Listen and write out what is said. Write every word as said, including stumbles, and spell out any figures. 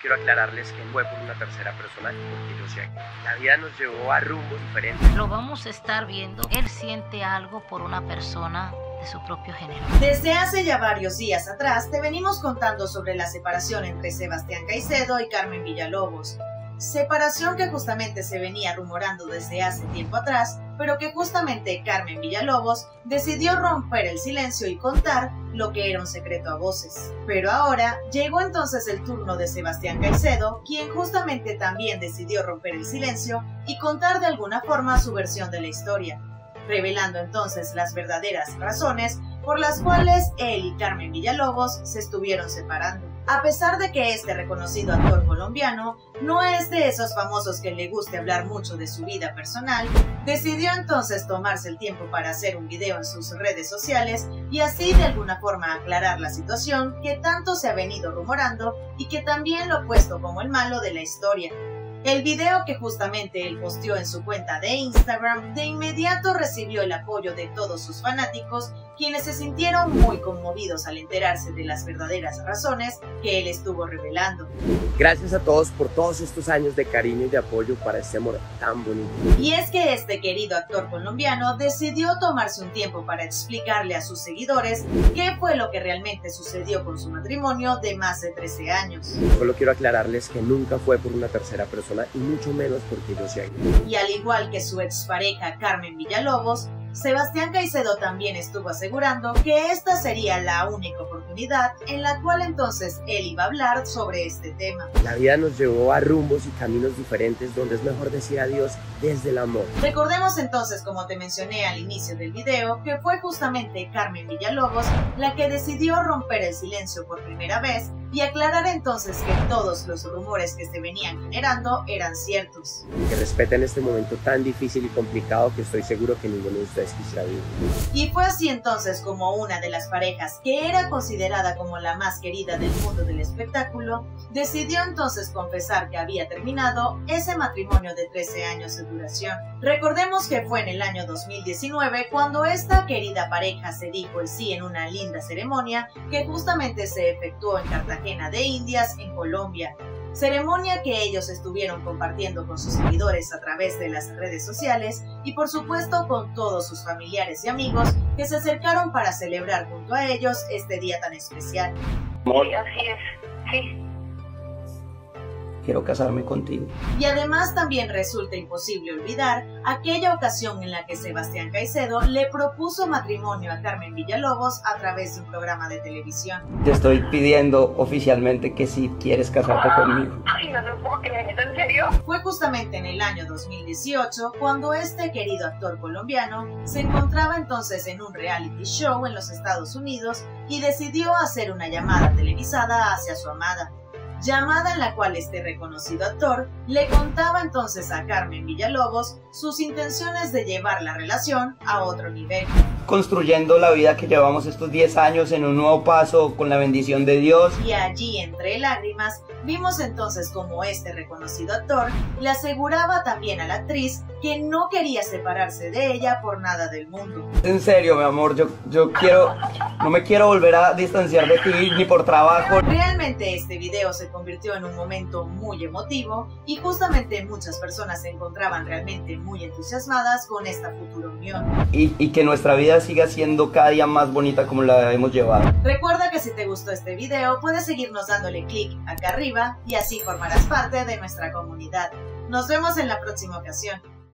Quiero aclararles que no fue por una tercera persona porque yo sé que la vida nos llevó a rumbos diferentes. Lo vamos a estar viendo. Él siente algo por una persona de su propio género. Desde hace ya varios días atrás te venimos contando sobre la separación entre Sebastián Caicedo y Carmen Villalobos. Separación que justamente se venía rumorando desde hace tiempo atrás, pero que justamente Carmen Villalobos decidió romper el silencio y contar lo que era un secreto a voces. Pero ahora llegó entonces el turno de Sebastián Caicedo, quien justamente también decidió romper el silencio y contar de alguna forma su versión de la historia, revelando entonces las verdaderas razones por las cuales él y Carmen Villalobos se estuvieron separando. A pesar de que este reconocido actor colombiano no es de esos famosos que le guste hablar mucho de su vida personal, decidió entonces tomarse el tiempo para hacer un video en sus redes sociales y así de alguna forma aclarar la situación que tanto se ha venido rumorando y que también lo ha puesto como el malo de la historia. El video que justamente él posteó en su cuenta de Instagram de inmediato recibió el apoyo de todos sus fanáticos, quienes se sintieron muy conmovidos al enterarse de las verdaderas razones que él estuvo revelando. Gracias a todos por todos estos años de cariño y de apoyo para este amor tan bonito. Y es que este querido actor colombiano decidió tomarse un tiempo para explicarle a sus seguidores qué fue lo que realmente sucedió con su matrimonio de más de trece años. Solo quiero aclararles que nunca fue por una tercera persona y mucho menos porque yo sea gay. Y al igual que su expareja Carmen Villalobos, Sebastián Caicedo también estuvo asegurando que esta sería la única oportunidad en la cual entonces él iba a hablar sobre este tema. La vida nos llevó a rumbos y caminos diferentes donde es mejor decir adiós desde el amor. Recordemos entonces, como te mencioné al inicio del video, que fue justamente Carmen Villalobos la que decidió romper el silencio por primera vez y aclarar entonces que todos los rumores que se venían generando eran ciertos. Que respeten este momento tan difícil y complicado que estoy seguro que ninguno de ustedes quisiera vivir. Y fue así entonces como una de las parejas que era considerada como la más querida del mundo del espectáculo, decidió entonces confesar que había terminado ese matrimonio de trece años de duración. Recordemos que fue en el año dos mil diecinueve cuando esta querida pareja se dijo el sí en una linda ceremonia que justamente se efectuó en Cartagena de Indias, en Colombia. Ceremonia que ellos estuvieron compartiendo con sus seguidores a través de las redes sociales y por supuesto con todos sus familiares y amigos que se acercaron para celebrar junto a ellos este día tan especial. Sí, así es, sí. Quiero casarme contigo. Y además también resulta imposible olvidar aquella ocasión en la que Sebastián Caicedo le propuso matrimonio a Carmen Villalobos a través de un programa de televisión. Te estoy pidiendo oficialmente que si quieres casarte conmigo. Ay, no lo puedo creer, ¿en serio? Fue justamente en el año dos mil dieciocho cuando este querido actor colombiano se encontraba entonces en un reality show en los Estados Unidos y decidió hacer una llamada televisada hacia su amada. Llamada en la cual este reconocido actor le contaba entonces a Carmen Villalobos sus intenciones de llevar la relación a otro nivel. Construyendo la vida que llevamos estos diez años en un nuevo paso con la bendición de Dios. Y allí, entre lágrimas, vimos entonces como este reconocido actor le aseguraba también a la actriz que no quería separarse de ella por nada del mundo. En serio, mi amor, yo, yo quiero, no me quiero volver a distanciar de ti ni por trabajo. Realmente este video se convirtió en un momento muy emotivo y justamente muchas personas se encontraban realmente muy entusiasmadas con esta futura unión. Y, y que nuestra vida siga siendo cada día más bonita como la hemos llevado. Recuerda que si te gustó este video puedes seguirnos dándole clic acá arriba y así formarás parte de nuestra comunidad. Nos vemos en la próxima ocasión.